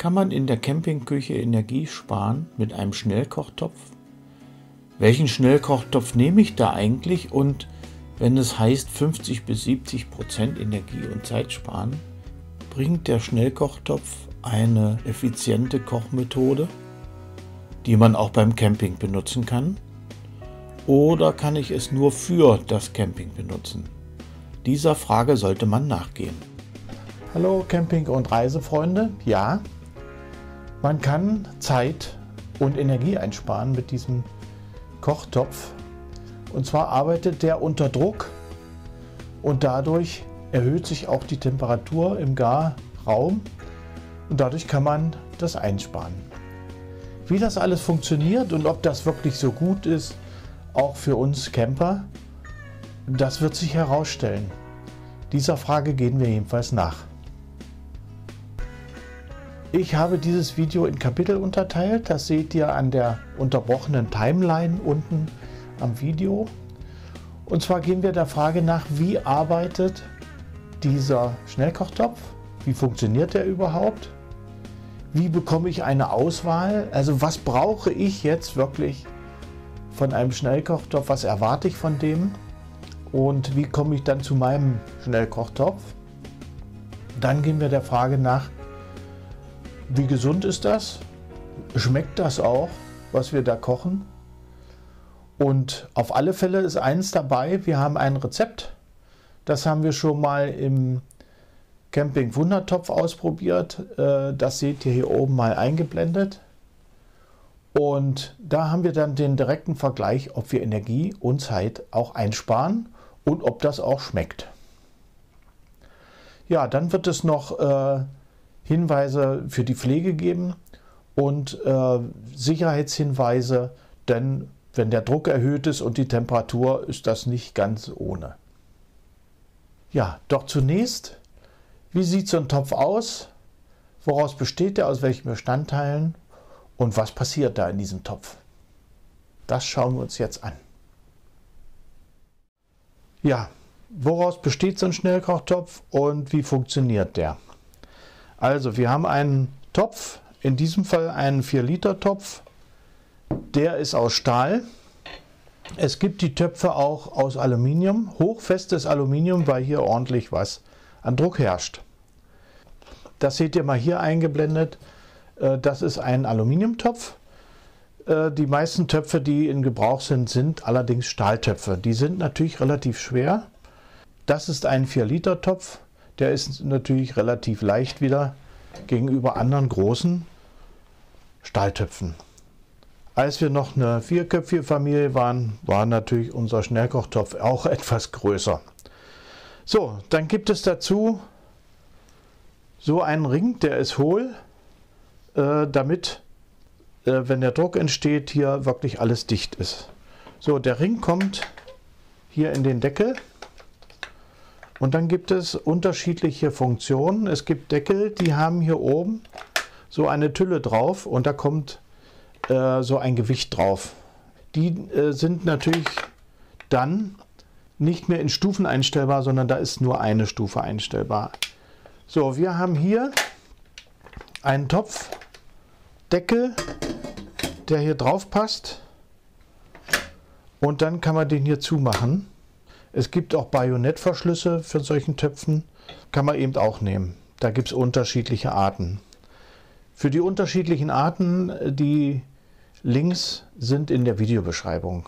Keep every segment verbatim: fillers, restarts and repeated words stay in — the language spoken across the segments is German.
Kann man in der Campingküche Energie sparen mit einem Schnellkochtopf? Welchen Schnellkochtopf nehme ich da eigentlich? Und wenn es heißt fünfzig bis siebzig Prozent Energie und Zeit sparen, bringt der Schnellkochtopf eine effiziente Kochmethode, die man auch beim Camping benutzen kann? Oder kann ich es nur für das Camping benutzen? Dieser Frage sollte man nachgehen. Hallo Camping- und Reisefreunde. Ja, man kann Zeit und Energie einsparen mit diesem Kochtopf. Und zwar arbeitet der unter Druck und dadurch erhöht sich auch die Temperatur im Garraum und dadurch kann man das einsparen. Wie das alles funktioniert und ob das wirklich so gut ist, auch für uns Camper, das wird sich herausstellen. Dieser Frage gehen wir jedenfalls nach. Ich habe dieses Video in Kapitel unterteilt, das seht ihr an der unterbrochenen Timeline unten am Video. Und zwar gehen wir der Frage nach, wie arbeitet dieser Schnellkochtopf, wie funktioniert der überhaupt, wie bekomme ich eine Auswahl, also was brauche ich jetzt wirklich von einem Schnellkochtopf, was erwarte ich von dem und wie komme ich dann zu meinem Schnellkochtopf. Dann gehen wir der Frage nach, wie gesund ist das? Schmeckt das auch, was wir da kochen? Und auf alle Fälle ist eins dabei, wir haben ein Rezept. Das haben wir schon mal im Camping Wundertopf ausprobiert. Das seht ihr hier oben mal eingeblendet. Und da haben wir dann den direkten Vergleich, ob wir Energie und Zeit auch einsparen und ob das auch schmeckt. Ja, dann wird es noch äh, Hinweise für die Pflege geben und äh, Sicherheitshinweise, denn wenn der Druck erhöht ist und die Temperatur, ist das nicht ganz ohne. Ja, doch zunächst, wie sieht so ein Topf aus? Woraus besteht er? Aus welchen Bestandteilen? Und was passiert da in diesem Topf? Das schauen wir uns jetzt an. Ja, woraus besteht so ein Schnellkochtopf und wie funktioniert der? Also, wir haben einen Topf, in diesem Fall einen vier Liter Topf. Der ist aus Stahl. Es gibt die Töpfe auch aus Aluminium, hochfestes Aluminium, weil hier ordentlich was an Druck herrscht. Das seht ihr mal hier eingeblendet. Das ist ein Aluminiumtopf. Die meisten Töpfe, die in Gebrauch sind, sind allerdings Stahltöpfe. Die sind natürlich relativ schwer. Das ist ein vier Liter Topf. Der ist natürlich relativ leicht wieder gegenüber anderen großen Stahltöpfen. Als wir noch eine vierköpfige Familie waren, war natürlich unser Schnellkochtopf auch etwas größer. So, dann gibt es dazu so einen Ring, der ist hohl, äh, damit, äh, wenn der Druck entsteht, hier wirklich alles dicht ist. So, der Ring kommt hier in den Deckel und dann gibt es unterschiedliche Funktionen. Es gibt Deckel, die haben hier oben so eine Tülle drauf und da kommt äh, so ein Gewicht drauf. Die äh, sind natürlich dann nicht mehr in Stufen einstellbar, sondern da ist nur eine Stufe einstellbar. So, wir haben hier einen Topfdeckel, der hier drauf passt und dann kann man den hier zumachen. Es gibt auch Bajonettverschlüsse für solchen Töpfen, kann man eben auch nehmen. Da gibt es unterschiedliche Arten. Für die unterschiedlichen Arten, die Links sind in der Videobeschreibung.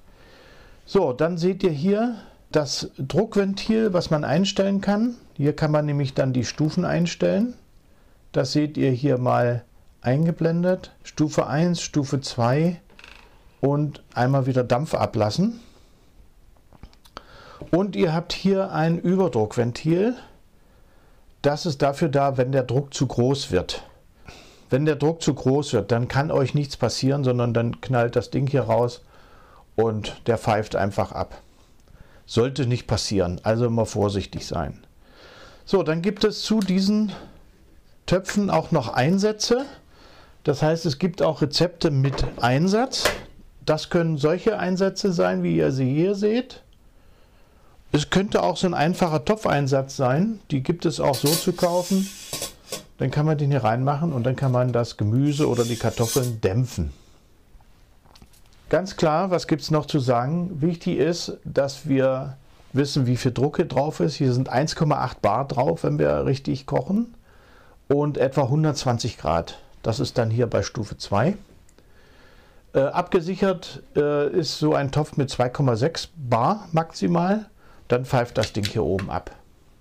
So, dann seht ihr hier das Druckventil, was man einstellen kann. Hier kann man nämlich dann die Stufen einstellen. Das seht ihr hier mal eingeblendet. Stufe eins, Stufe zwei und einmal wieder Dampf ablassen. Und ihr habt hier ein Überdruckventil. Das ist dafür da, wenn der Druck zu groß wird. Wenn der Druck zu groß wird, dann kann euch nichts passieren, sondern dann knallt das Ding hier raus und der pfeift einfach ab. Sollte nicht passieren, also immer vorsichtig sein. So, dann gibt es zu diesen Töpfen auch noch Einsätze. Das heißt, es gibt auch Rezepte mit Einsatz. Das können solche Einsätze sein, wie ihr sie hier seht. Es könnte auch so ein einfacher Topfeinsatz sein. Die gibt es auch so zu kaufen. Dann kann man den hier reinmachen und dann kann man das Gemüse oder die Kartoffeln dämpfen. Ganz klar, was gibt es noch zu sagen? Wichtig ist, dass wir wissen, wie viel Druck hier drauf ist. Hier sind eins Komma acht Bar drauf, wenn wir richtig kochen. Und etwa hundertzwanzig Grad. Das ist dann hier bei Stufe zwei. Äh, abgesichert äh, ist so ein Topf mit zwei Komma sechs Bar maximal. Dann pfeift das Ding hier oben ab.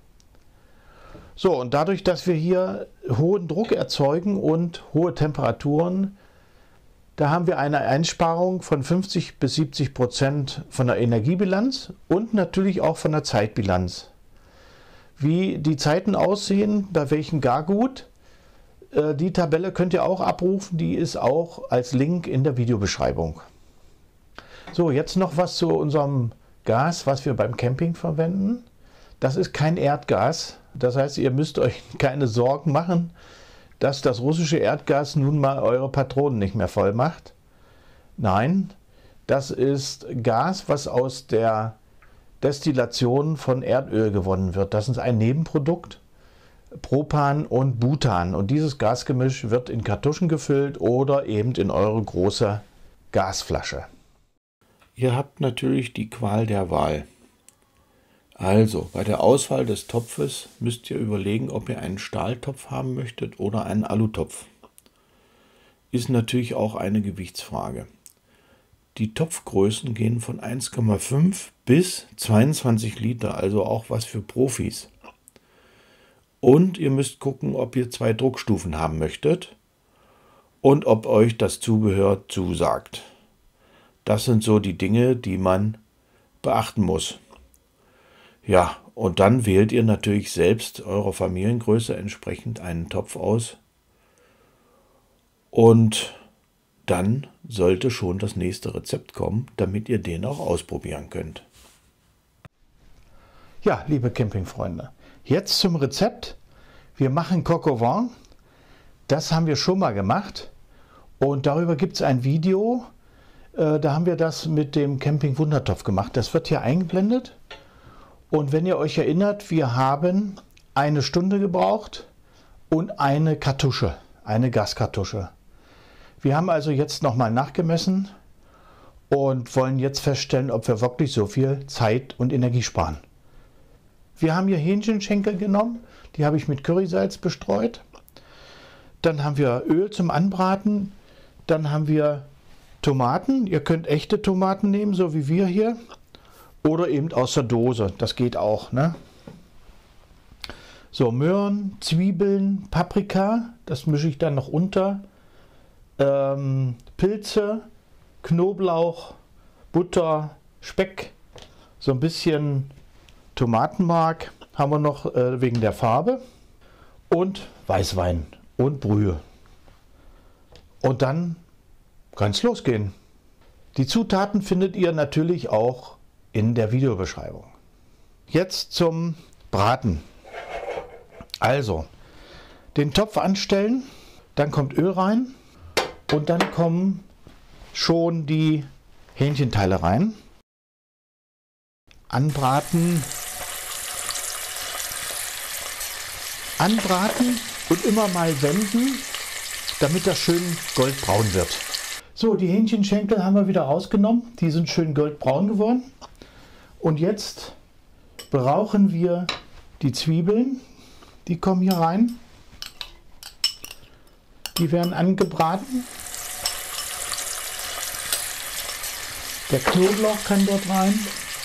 So, und dadurch, dass wir hier hohen Druck erzeugen und hohe Temperaturen, da haben wir eine Einsparung von fünfzig bis siebzig Prozent von der Energiebilanz und natürlich auch von der Zeitbilanz. Wie die Zeiten aussehen, bei welchem Gargut, äh, die Tabelle könnt ihr auch abrufen, die ist auch als Link in der Videobeschreibung. So, jetzt noch was zu unserem Gas, was wir beim Camping verwenden. Das ist kein Erdgas. Das heißt, ihr müsst euch keine Sorgen machen, dass das russische Erdgas nun mal eure Patronen nicht mehr voll macht. Nein, das ist Gas, was aus der Destillation von Erdöl gewonnen wird. Das ist ein Nebenprodukt, Propan und Butan. Und dieses Gasgemisch wird in Kartuschen gefüllt oder eben in eure große Gasflasche. Ihr habt natürlich die Qual der Wahl. Also, bei der Auswahl des Topfes müsst ihr überlegen, ob ihr einen Stahltopf haben möchtet oder einen Alutopf. Ist natürlich auch eine Gewichtsfrage. Die Topfgrößen gehen von eins Komma fünf bis zweiundzwanzig Liter, also auch was für Profis. Und ihr müsst gucken, ob ihr zwei Druckstufen haben möchtet und ob euch das Zubehör zusagt. Das sind so die Dinge, die man beachten muss. Ja, und dann wählt ihr natürlich selbst eurer Familiengröße entsprechend einen Topf aus. Und dann sollte schon das nächste Rezept kommen, damit ihr den auch ausprobieren könnt. Ja, liebe Campingfreunde, jetzt zum Rezept. Wir machen Coq au vin. Das haben wir schon mal gemacht. Und darüber gibt es ein Video. Äh, da haben wir das mit dem Camping-Wundertopf gemacht. Das wird hier eingeblendet. Und wenn ihr euch erinnert, wir haben eine Stunde gebraucht und eine Kartusche, eine Gaskartusche. Wir haben also jetzt nochmal nachgemessen und wollen jetzt feststellen, ob wir wirklich so viel Zeit und Energie sparen. Wir haben hier Hähnchenschenkel genommen, die habe ich mit Currysalz bestreut. Dann haben wir Öl zum Anbraten, dann haben wir Tomaten, ihr könnt echte Tomaten nehmen, so wie wir hier. Oder eben aus der Dose, das geht auch. Ne? So, Möhren, Zwiebeln, Paprika, das mische ich dann noch unter. Ähm, Pilze, Knoblauch, Butter, Speck, so ein bisschen Tomatenmark haben wir noch äh, wegen der Farbe. Und Weißwein und Brühe. Und dann kann es losgehen. Die Zutaten findet ihr natürlich auch in der Videobeschreibung. Jetzt zum Braten. Also, den Topf anstellen, dann kommt Öl rein und dann kommen schon die Hähnchenteile rein. Anbraten. Anbraten und immer mal wenden, damit das schön goldbraun wird. So, die Hähnchenschenkel haben wir wieder rausgenommen. Die sind schön goldbraun geworden. Und jetzt brauchen wir die Zwiebeln, die kommen hier rein, die werden angebraten. Der Knoblauch kann dort rein.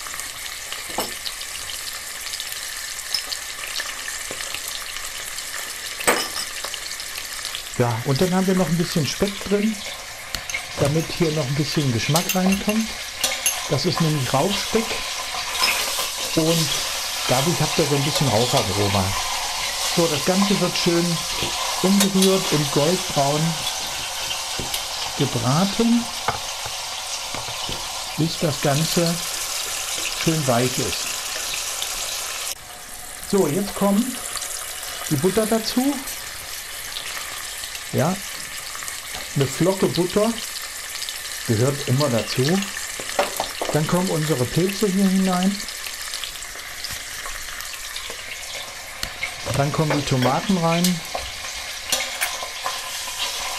Ja, und dann haben wir noch ein bisschen Speck drin, damit hier noch ein bisschen Geschmack reinkommt. Das ist nämlich Rauchspeck. Und dadurch habt ihr so ein bisschen Raucharoma. So, das Ganze wird schön umgerührt und goldbraun gebraten, bis das Ganze schön weich ist. So, jetzt kommt die Butter dazu. Ja, eine Flocke Butter gehört immer dazu. Dann kommen unsere Pilze hier hinein. Dann kommen die Tomaten rein.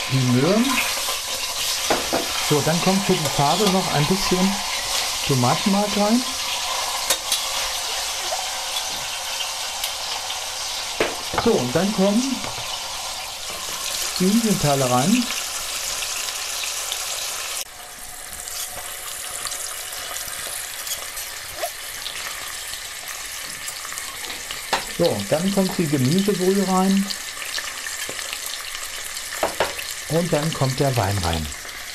die Möhren. So, dann kommt für die Farbe noch ein bisschen Tomatenmark rein. So, und dann kommen die Hähnchenteile rein. So, und dann kommt die Gemüsebrühe rein. Und dann kommt der Wein rein.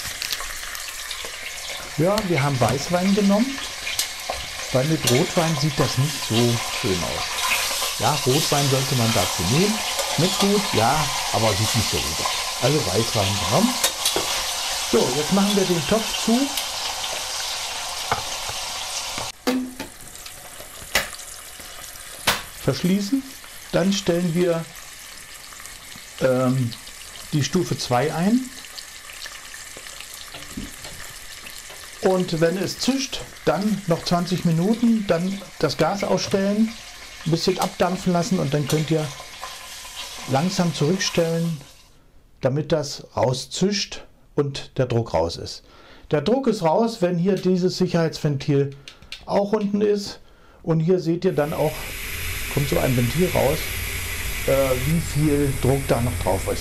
Ja, wir haben Weißwein genommen, weil mit Rotwein sieht das nicht so schön aus. Ja, Rotwein sollte man dazu nehmen. Schmeckt gut, ja, aber sieht nicht so gut aus. Also Weißwein genommen. So, jetzt machen wir den Topf zu. Verschließen. Dann stellen wir ähm, die Stufe zwei ein. Und wenn es zischt, dann noch zwanzig Minuten, dann das Gas ausstellen, ein bisschen abdampfen lassen und dann könnt ihr langsam zurückstellen, damit das rauszischt und der Druck raus ist. Der Druck ist raus, wenn hier dieses Sicherheitsventil auch unten ist, und hier seht ihr dann auch, kommt so ein Ventil raus, äh, wie viel Druck da noch drauf ist.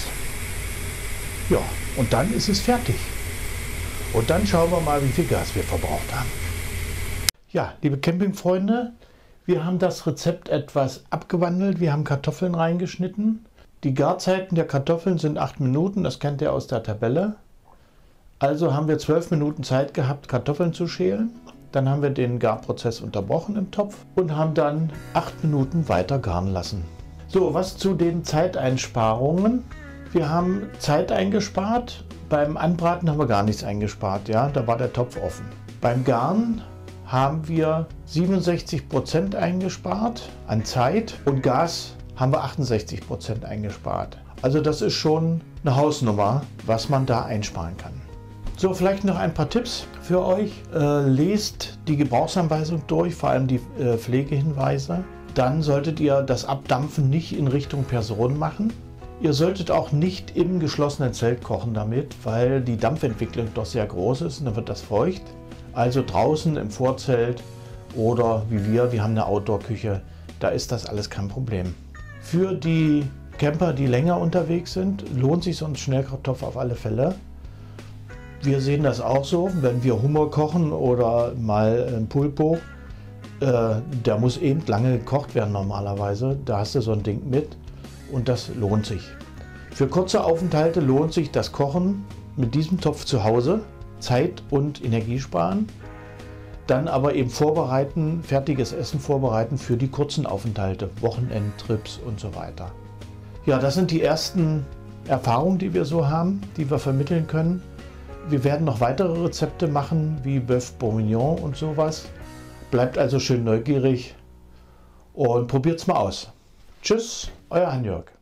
Ja, und dann ist es fertig. Und dann schauen wir mal, wie viel Gas wir verbraucht haben. Ja, liebe Campingfreunde, wir haben das Rezept etwas abgewandelt. Wir haben Kartoffeln reingeschnitten. Die Garzeiten der Kartoffeln sind acht Minuten, das kennt ihr aus der Tabelle. Also haben wir zwölf Minuten Zeit gehabt, Kartoffeln zu schälen. Dann haben wir den Garprozess unterbrochen im Topf und haben dann acht Minuten weiter garen lassen. So, was zu den Zeiteinsparungen. Wir haben Zeit eingespart. Beim Anbraten haben wir gar nichts eingespart, ja, da war der Topf offen. Beim Garen haben wir siebenundsechzig Prozent eingespart an Zeit und Gas haben wir achtundsechzig Prozent eingespart. Also das ist schon eine Hausnummer, was man da einsparen kann. So, vielleicht noch ein paar Tipps für euch. Äh, lest die Gebrauchsanweisung durch, vor allem die äh, Pflegehinweise. Dann solltet ihr das Abdampfen nicht in Richtung Person machen. Ihr solltet auch nicht im geschlossenen Zelt kochen damit, weil die Dampfentwicklung doch sehr groß ist und dann wird das feucht. Also draußen im Vorzelt oder wie wir, wir haben eine Outdoor-Küche, da ist das alles kein Problem. Für die Camper, die länger unterwegs sind, lohnt sich so ein Schnellkochtopf auf alle Fälle. Wir sehen das auch so, wenn wir Hummer kochen oder mal ein Pulpo, äh, der muss eben lange gekocht werden normalerweise, da hast du so ein Ding mit. Und das lohnt sich. Für kurze Aufenthalte lohnt sich das Kochen mit diesem Topf zu Hause, Zeit und Energie sparen. Dann aber eben vorbereiten, fertiges Essen vorbereiten für die kurzen Aufenthalte, Wochenendtrips und so weiter. Ja, das sind die ersten Erfahrungen, die wir so haben, die wir vermitteln können. Wir werden noch weitere Rezepte machen, wie Bœuf Bourguignon und sowas. Bleibt also schön neugierig und probiert es mal aus. Tschüss, euer Hans-Jörg.